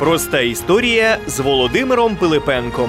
Проста історія з Володимиром Пилипенком.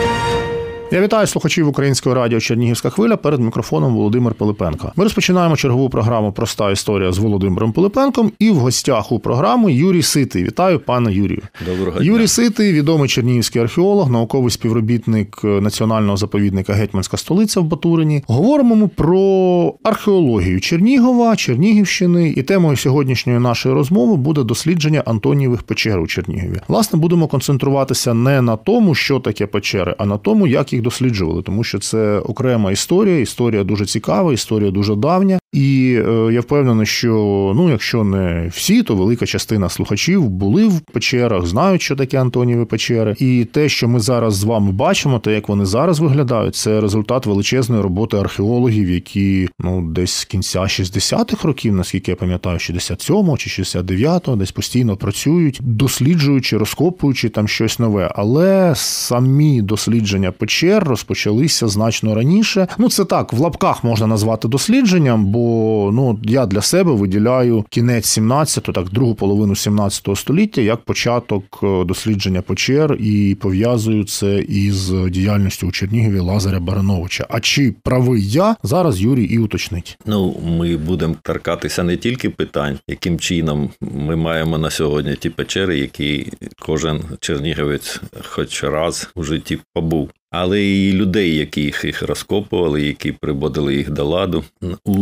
Я вітаю слухачів Українського радіо «Чернігівська хвиля», перед мікрофоном Володимир Пилипенко. Ми розпочинаємо чергову програму «Проста історія» з Володимиром Пилипенком, і в гостях у програми Юрій Ситий. Вітаю, пане Юрію. Доброго дня. Юрій Ситий – відомий чернігівський археолог, науковий співробітник Національного заповідника «Гетьманська столиця» в Батурині. Говоримо ми про археологію Чернігова, Чернігівщини, і темою сьогоднішньої нашої розмови буде дослідження Антонієвих печер у Чернігові. Власне, будемо концентруватися не на тому, що таке печери, а на тому, як їх досліджували, тому що це окрема історія дуже цікава, історія дуже давня. І я впевнений, що, якщо не всі, то велика частина слухачів були в печерах, знають, що таке Антонієві печери. І те, що ми зараз з вами бачимо, те, як вони зараз виглядають, це результат величезної роботи археологів, які, десь з кінця 60-х років, наскільки я пам'ятаю, 67-го чи 69-го, десь постійно працюють, досліджуючи, розкопуючи там щось нове. Але самі дослідження печер розпочалися значно раніше. Це так, в лапках можна назвати дослідженням, бо я для себе виділяю кінець 17-го, так, другу половину 17 століття, як початок дослідження печер, і пов'язую це із діяльністю у Чернігові Лазаря Барановича. А чи правий я? Зараз Юрій і уточнить. Ми будемо торкатися не тільки питань, яким чином ми маємо на сьогодні ті печери, які кожен чернігівець хоч раз у житті побув, але і людей, які їх розкопували, які приводили їх до ладу. У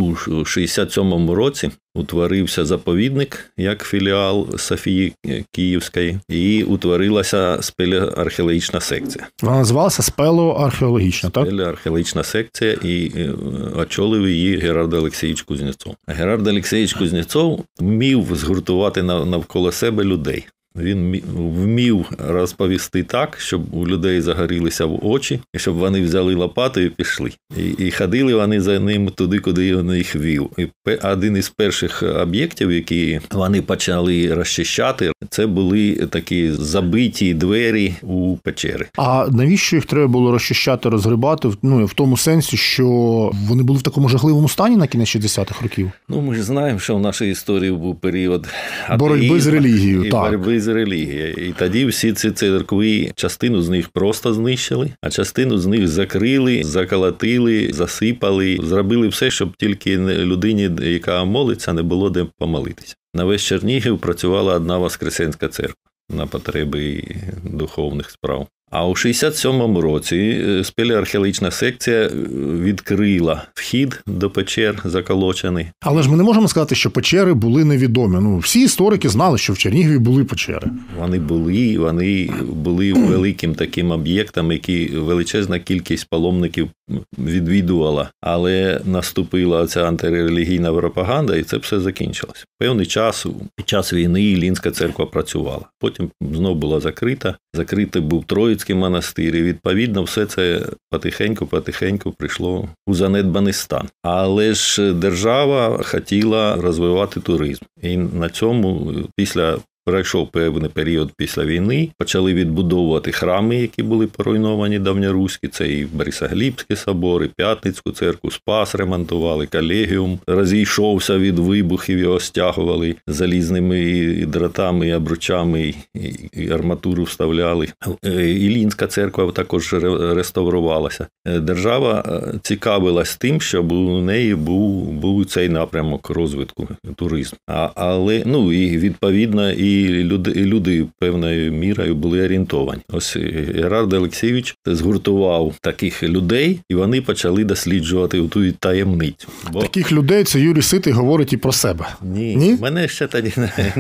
67-му році утворився заповідник, як філіал Софії Київської, і утворилася спелеоархеологічна секція. Вона називалася спелеоархеологічна, так? Спелеоархеологічна секція, і очолив її Герард Олексійович Кузнєцов. Герард Олексійович Кузнєцов вмів згуртувати навколо себе людей. Він вмів розповісти так, щоб у людей загорілися в очі, і щоб вони взяли лопату і пішли. І ходили вони за ним туди, куди він їх вів. І один із перших об'єктів, які вони почали розчищати, це були такі забиті двері у печери. А навіщо їх треба було розчищати, розгрібати? В тому сенсі, що вони були в такому жахливому стані на кінець 60-х років? Ми ж знаємо, що в нашій історії був період боротьби з релігією, так. Боротьби з релігією. І тоді всі ці церкви, частину з них просто знищили, а частину з них закрили, заколотили, засипали, зробили все, щоб тільки людині, яка молиться, не було де помолитися. На весь Чернігів працювала одна Воскресенська церква на потреби духовних справ. А у 67-му році спелеоархеологічна секція відкрила вхід до печер заколочений. Але ж ми не можемо сказати, що печери були невідомі. Всі історики знали, що в Чернігові були печери. Вони були великим таким об'єктом, який величезна кількість паломників відвідувала. Але наступила ця антирелігійна пропаганда, і це все закінчилось. Певний час, під час війни, Іллінська церква працювала. Потім знову була закрита. Закритий був Троїцький монастир, і відповідно все це потихеньку прийшло у занедбаний стан. Але ж держава хотіла розвивати туризм. І на цьому пройшов певний період після війни, почали відбудовувати храми, які були поруйновані давньоруські, це і Борисоглібський собор, і П'ятницьку церкву, Спас ремонтували, Колегіум розійшовся від вибухів, його стягували залізними дротами, і обручами, і арматуру вставляли. Іллінська церква також реставрувалася. Держава цікавилась тим, щоб у неї був цей напрямок розвитку, туризм. Але, і відповідно, і люди певною мірою були орієнтовані. Ось Герард Олексійович згуртував таких людей, і вони почали досліджувати ту таємницю. Таких людей це Юрій Ситий говорить і про себе. Ні? Мене ще тоді,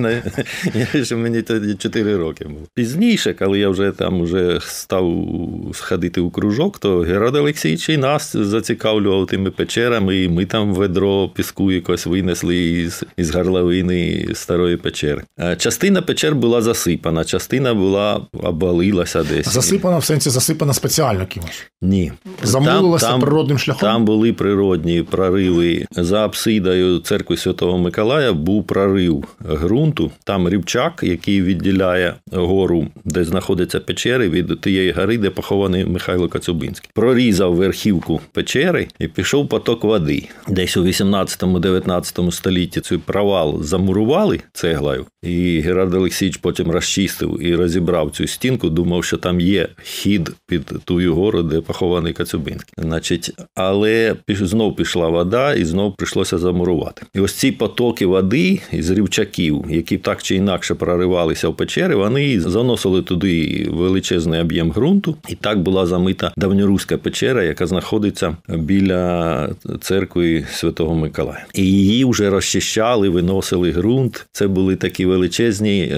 мені тоді 4 роки було. Пізніше, коли я вже став сходити у кружок, то Герард Олексійович і нас зацікавлював тими печерами, і ми там ведро піску якось винесли із горловини старої печери. Частина печер була засипана, частина обвалилася десь. Засипана в сенсі засипана спеціально кимось? Ні. Замулилася природним шляхом? Там були природні прориви. За апсидою церкви Святого Миколая був прорив ґрунту. Там рівчак, який відділяє гору, де знаходяться печери, від тієї гори, де похований Михайло Коцюбинський. Прорізав верхівку печери і пішов поток води. Десь у 18-19 столітті цей провал замурували цеглою. І Герард Олексійович потім розчистив і розібрав цю стінку, думав, що там є хід під тую гору, де похований Коцюбинський. Значить, але знов пішла вода і знов прийшлося замурувати. І ось ці потоки води із рівчаків, які так чи інакше проривалися в печери, вони заносили туди величезний об'єм ґрунту, і так була замита давньоруська печера, яка знаходиться біля церкви Святого Миколая. І її вже розчищали, виносили ґрунт. Це були такі величезні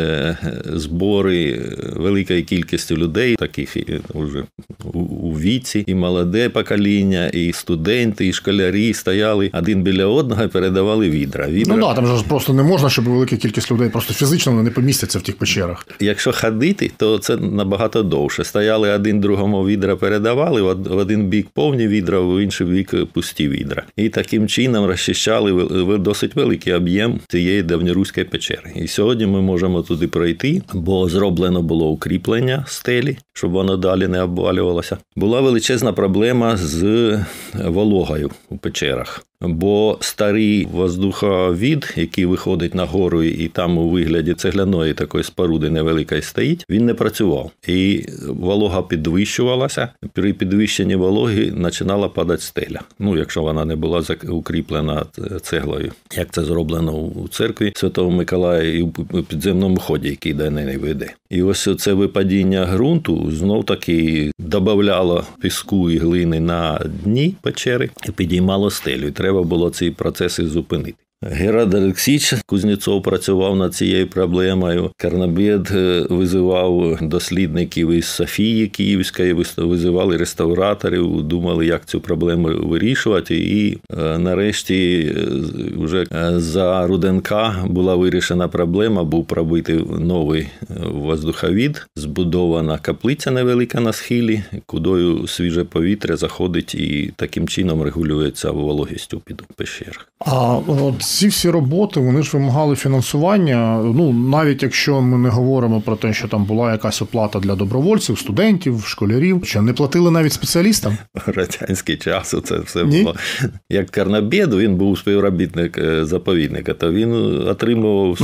збори великої кількості людей, таких вже у віці, і молоде покоління, і студенти, і школярі стояли один біля одного і передавали відра. Ну так, там же просто не можна, щоб велика кількість людей просто фізично вони не помістяться в тих печерах. Якщо ходити, то це набагато довше. Стояли один другому відра передавали, в один бік повні відра, в інший бік пусті відра. І таким чином розчищали досить великий об'єм цієї давньоруської печери. І сьогодні ми можемо туди пройти, бо зроблено було укріплення стелі, щоб воно далі не обвалювалося. Була величезна проблема з вологою у печерах. Бо старий воздуховід, який виходить на гору і там у вигляді цегляної такої споруди невеликої стоїть, він не працював. І волога підвищувалася. При підвищенні вологи починала падати стеля. Ну, якщо вона не була укріплена цеглою, як це зроблено у церкві Святого Миколая і у підземному ході, який до неї веде. І ось це випадіння ґрунту знов-таки додавало піску і глини на дні печери і підіймало стелю. І треба було ці процеси зупинити. Герард Олексійович Кузнєцов працював над цією проблемою. Карнабєд визивав дослідників із Софії Київської, визивали реставраторів, думали, як цю проблему вирішувати. І нарешті вже за Руденка була вирішена проблема, був пробитий новий воздуховід, збудована каплиця невелика на схилі, кудою свіже повітря заходить і таким чином регулюється вологість у пещерах. А ці всі роботи, вони ж вимагали фінансування. Ну, навіть якщо ми не говоримо про те, що там була якась оплата для добровольців, студентів, школярів, що не платили навіть спеціалістам? В радянський час це все було. Як Карнабєд, він був співробітник заповідника, то він отримував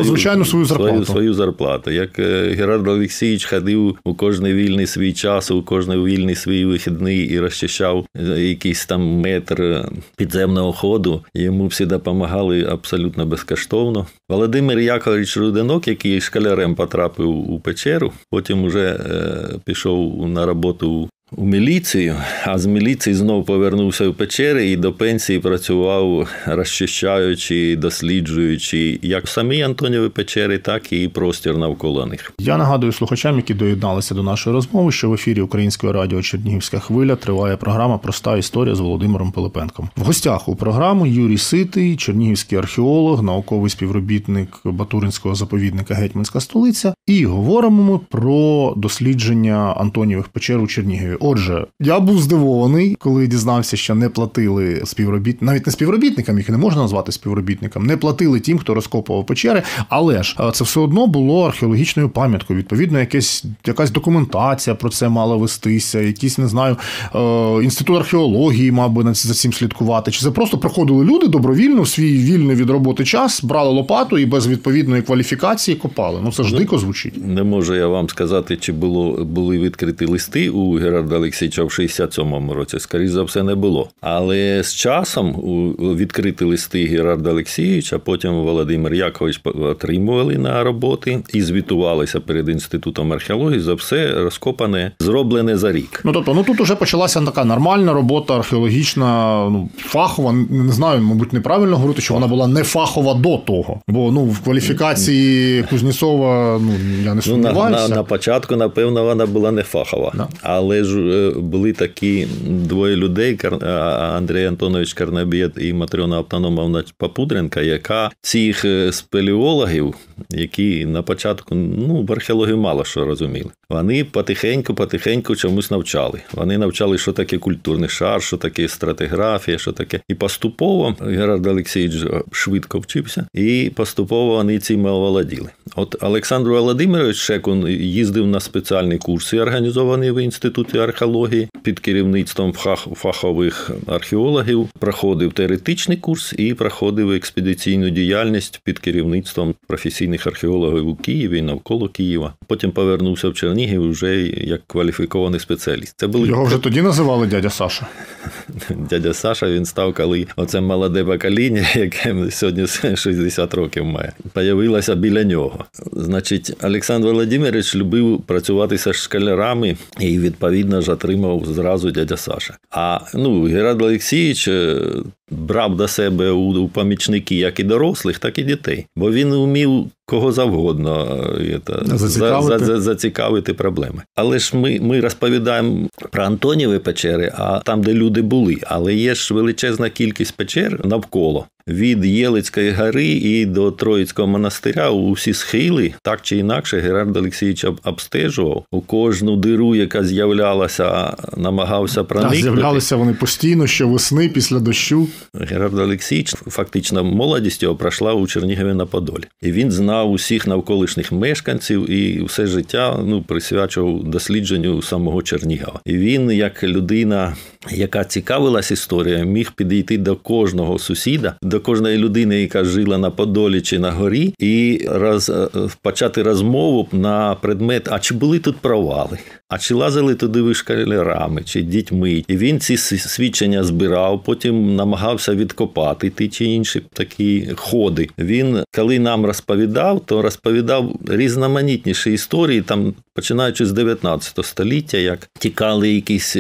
свою зарплату. Як Герард Олексійович ходив у кожний вільний свій час, у кожний вільний свій вихідний і розчищав якийсь там метр підземного ходу, йому всі допомагали абсолютно безкоштовно. Володимир Яковлевич Руденок, який школярем потрапив у печеру, потім уже пішов на роботу у міліцію, а з міліції знову повернувся в печери і до пенсії працював, розчищаючи, досліджуючи як самі Антоніві печери, так і простір навколо них. Я нагадую слухачам, які доєдналися до нашої розмови, що в ефірі Українського радіо «Чернігівська хвиля» триває програма «Проста історія» з Володимиром Пилипенком. В гостях у програми Юрій Ситий, чернігівський археолог, науковий співробітник Батуринського заповідника «Гетьманська столиця». І говоримо ми про дослідження Антонівих печер у Чернігові. Отже, я був здивований, коли дізнався, що не платили навіть не співробітникам, їх не можна назвати співробітникам, не платили тим, хто розкопував печери, але ж це все одно було археологічною пам'яткою. Відповідно, якась документація про це мала вестися, якийсь, не знаю, інститут археології мав би за цим слідкувати. Чи це просто приходили люди добровільно в свій вільний від роботи час, брали лопату і без відповідної кваліфікації копали? Ну, це ж дико звучить. Не можу я вам сказати, чи були відкриті листи у Герарда Олексійовича в 67-му році, скоріше за все, не було. Але з часом відкриті листи Герарда Олексійовича, потім Володимир Яковлевич отримували на роботи і звітувалися перед Інститутом археології за все розкопане, зроблене за рік. Тобто, тут уже почалася така нормальна робота археологічна, фахова, не знаю, мабуть, неправильно говорити, що вона була не фахова до того. Бо, в кваліфікації Кузнєцова, я не сумніваюся. На початку, напевно, вона була не фахова. Да. Але ж були такі двоє людей, Андрій Антонович Карнабєд і Матрьона Автономовна Попудренка, яка цих спелеологів, які на початку, в археології мало що розуміли, вони потихеньку чомусь навчали. Вони навчали, що таке культурний шар, що таке стратиграфія, що таке. І поступово Герард Олексійович швидко вчився, і поступово вони цим оволоділи. От Олександр Володимирович Шекун їздив на спеціальні курси, організовані в Інституті археології під керівництвом фахових археологів, проходив теоретичний курс і проходив експедиційну діяльність під керівництвом професійних археологів у Києві і навколо Києва. Потім повернувся в Чернігів вже як кваліфікований спеціаліст. Це були... Його вже тоді називали дядя Саша? Дядя Саша, він став, коли оце молоде покоління, яке сьогодні 60 років має, появилося біля нього. Значить, Олександр Володимирович любив працювати зі школярами і, відповідно ж, отримав зразу дядя Саша. А, Герард Олексійович брав до себе у помічники як і дорослих, так і дітей. Бо він вмів кого завгодно зацікавити проблеми. Але ж ми розповідаємо про Антоніві печери, а там, де люди були. Але є ж величезна кількість печер навколо. Від Єлицької гори і до Троїцького монастиря усі схили, так чи інакше, Герард Олексійович обстежував. У кожну диру, яка з'являлася, намагався проникнути. З'являлися вони постійно, щовесни, після дощу. Герард Олексійович, фактично, молодість його пройшла у Чернігові на Подолі. І він знав усіх навколишніх мешканців і все життя присвячував дослідженню самого Чернігова. І він, як людина, яка цікавилась історією, міг підійти до кожного сусіда, до кожної людини, яка жила на Подолі чи на горі, і почати розмову на предмет, а чи були тут провали, а чи лазили туди ви школярами, чи дітьми. І він ці свідчення збирав, потім намагався відкопати ті чи інші такі ходи. Він, коли нам розповідав, то розповідав різноманітніші історії, там, починаючи з 19 століття, як тікали якісь,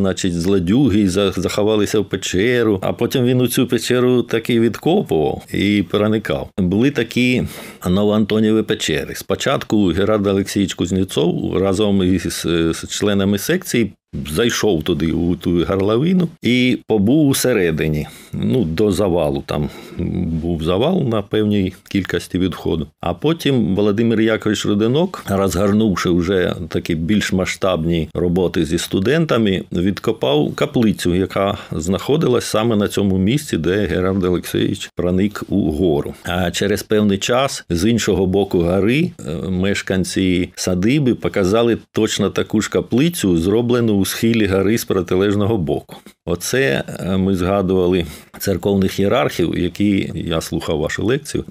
злодюги і заховалися в печеру, а потім він у цю печеру таки відкопував і проникав. Були такі Новоантоніві печери. Спочатку Герард Олексійович Кузнєцов разом із членами секції зайшов туди, у ту горловину, і побув усередині, до завалу. Там був завал на певній кількості відходу. А потім Володимир Якович Руденок, розгорнувши вже такі більш масштабні роботи зі студентами, відкопав каплицю, яка знаходилась саме на цьому місці, де Герард Олексійович проник у гору. А через певний час з іншого боку гори мешканці садиби показали точно таку ж каплицю, зроблену у схилі гори з протилежного боку. Оце ми згадували церковних ієрархів, які, я слухав вашу лекцію,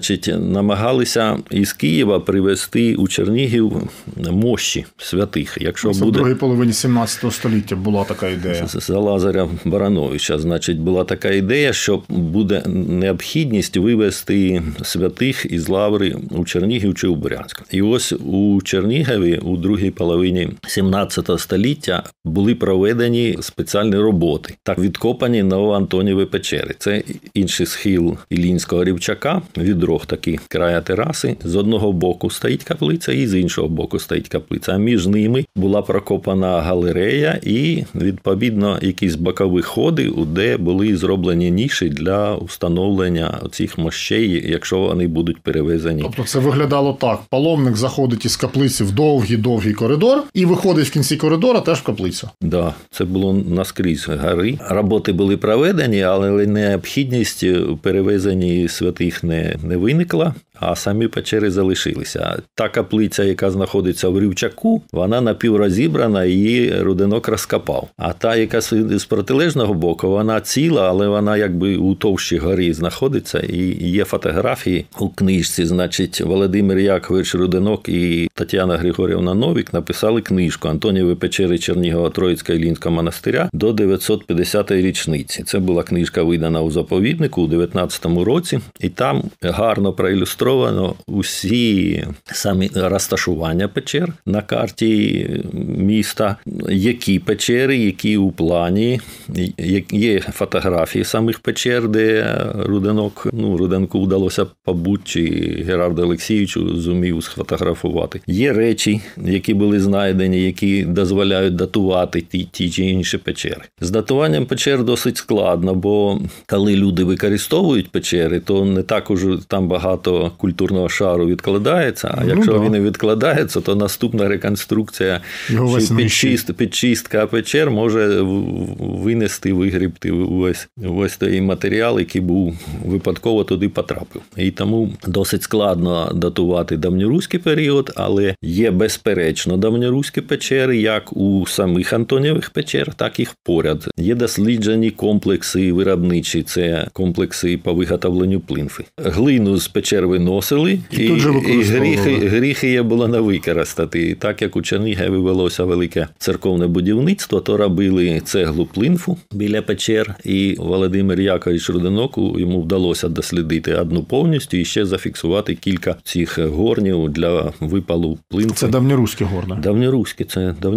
намагалися із Києва привезти у Чернігів мощі святих. Якщо це буде... в другій половині 17 століття була така ідея. За Лазаря Барановича, була така ідея, що буде необхідність вивезти святих із Лаври у Чернігів чи у Брянськ. І ось у Чернігові у другій половині 17 століття були проведені спеціальні роботи. Так, відкопані Новоантоніві печери. Це інший схил Іллінського рівчака, відрог такий края тераси. З одного боку стоїть каплиця і з іншого боку стоїть каплиця. А між ними була прокопана галерея і, відповідно, якісь бокові ходи, де були зроблені ніші для встановлення цих мощей, якщо вони будуть перевезені. Тобто це виглядало так. Паломник заходить із каплиці в довгий коридор і виходить в кінці коридора теж в каплицю. Да, це було наскрізь гори. Роботи були проведені, але необхідність у перевезенні святих не виникла, а самі печери залишилися. Та каплиця, яка знаходиться в рівчаку, вона напіврозібрана, її Руденок розкопав. А та, яка з протилежного боку, вона ціла, але вона якби у товщі горі знаходиться. І є фотографії у книжці. Володимир Якович Руденок і Тетяна Григорівна Новік написали книжку «Антоніві печери Чернігова Троїцького Іллінського монастиря до 950-ї річниці». Це була книжка видана у заповіднику у 19-му році. І там гарно проілюстровано усі самі розташування печер на карті міста, які печери, які у плані. Є фотографії самих печер, де Руденку вдалося побути, чи Герарду Олексійовичу зумів сфотографувати. Є речі, які були знайдені, які дозволяють датувати ті чи інші печери. З датуванням печер досить складно, бо коли люди використовують печери, то не так уже там багато культурного шару відкладається, а якщо він не відкладається, то наступна реконструкція чи підчистка печер може винести, вигрібти весь той матеріал, який був випадково туди потрапив. І тому досить складно датувати давньоруський період, але є безперечно давньоруські печери, як у самих Антонієвих печер, так і поряд. Є досліджені комплекси виробничі, це комплекси по виготовленню плинфи. Глину з печер виносили, і гріх її було не використати. І так як у Чернігові велося велике церковне будівництво, то робили цеглу плинфу біля печер, і Володимир Якович Руденок, йому вдалося дослідити одну повністю і ще зафіксувати кілька цих горнів для випалу плинфи. Це давньоруські горни? Давньоруські.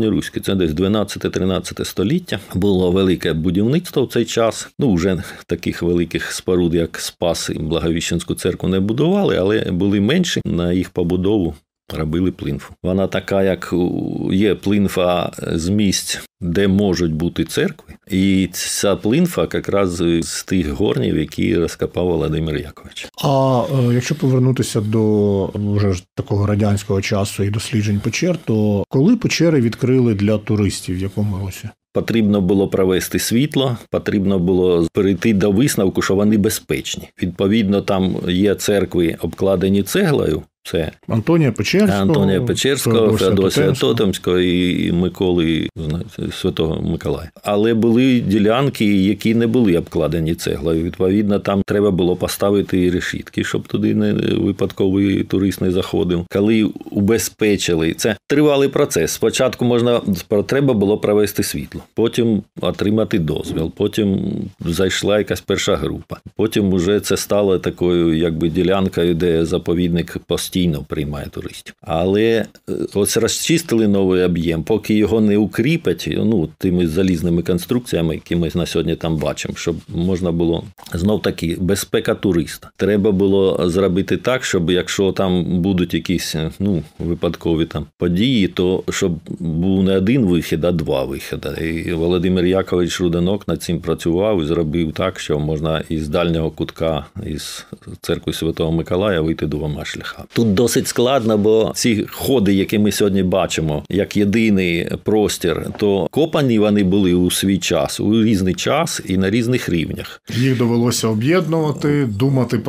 Це десь 12-13 століття. Було велике будівництво в цей час. Вже таких великих споруд, як Спас і Благовіщенську церкву не будували, але були менші. На їх побудову робили плинфу. Вона така, як є плинфа з місць, де можуть бути церкви. І ця плинфа якраз з тих горнів, які розкопав Володимир Якович. А якщо повернутися до вже ж такого радянського часу і досліджень печер, то коли печери відкрили для туристів, в якому році? Потрібно було провести світло, потрібно було перейти до висновку, що вони безпечні. Відповідно, там є церкви, обкладені цеглою. Це Антонія Печерського, Феодосія Тотемського і Миколи, Святого Миколая. Але були ділянки, які не були обкладені цеглою. Відповідно, там треба було поставити решітки, щоб туди випадковий турист не заходив. Коли убезпечили, це тривалий процес. Спочатку треба було провести світло, потім отримати дозвіл, потім зайшла якась перша група. Потім вже це стало такою ділянкою, де заповідник постійно приймає туристів. Але ось розчистили новий об'єм, поки його не укріпять, тими залізними конструкціями, які ми на сьогодні там бачимо, щоб можна було, знов-таки, безпека туриста. Треба було зробити так, щоб якщо там будуть якісь, випадкові там події, то щоб був не один вихід, а два виходи. І Володимир Якович Руденок над цим працював і зробив так, що можна із дальнього кутка, із церкви Святого Миколая вийти двома шляхами. Тут досить складно, бо ці ходи, які ми сьогодні бачимо, як єдиний простір, то копані вони були у свій час, у різний час і на різних рівнях. Їх довелося об'єднувати, думати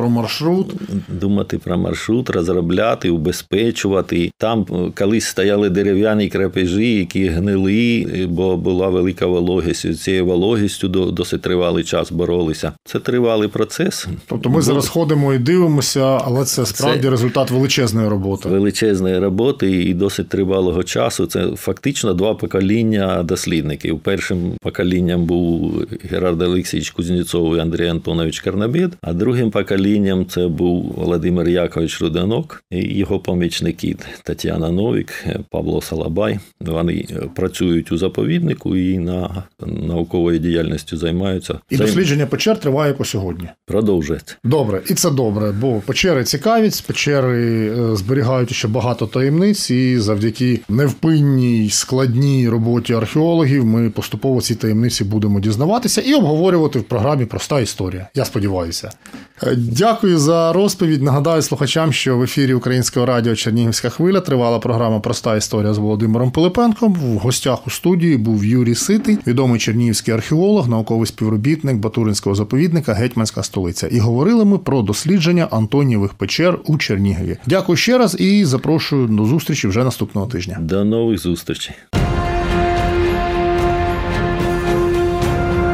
про маршрут, розробляти, убезпечувати. Там колись стояли дерев'яні крепежі, які гнили, бо була велика вологість. З цією вологістю досить тривалий час боролися. Це тривалий процес. Тобто ми зараз ходимо і дивимося, але це справді результат величезної роботи і досить тривалого часу. Це фактично два покоління дослідників. Першим поколінням був Герард Олексійович Кузнєцов і Андрій Антонович Карнабєд, а другим поколінням це був Володимир Якович Руденок і його помічники Тетяна Новік, Павло Салабай. Вони працюють у заповіднику і науковою діяльністю займаються. І дослідження печер триває по сьогодні? Продовжується. Добре, і це добре, бо печери цікавить, печери зберігають ще багато таємниць, і завдяки невпинній, складній роботі археологів ми поступово ці таємниці будемо дізнаватися і обговорювати в програмі «Проста історія». Я сподіваюся. Дякую за розповідь. Нагадаю слухачам, що в ефірі Українського радіо «Чернігівська хвиля» тривала програма «Проста історія» з Володимиром Пилипенком. В гостях у студії був Юрій Ситий, відомий чернігівський археолог, науковий співробітник Батуринського заповідника «Гетьманська столиця». І говорили ми про дослідження Антонієвих печер у Чернігові. Дякую ще раз і запрошую до зустрічі вже наступного тижня. До нових зустрічей.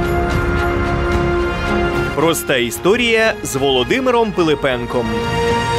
Проста історія з Володимиром Пилипенком.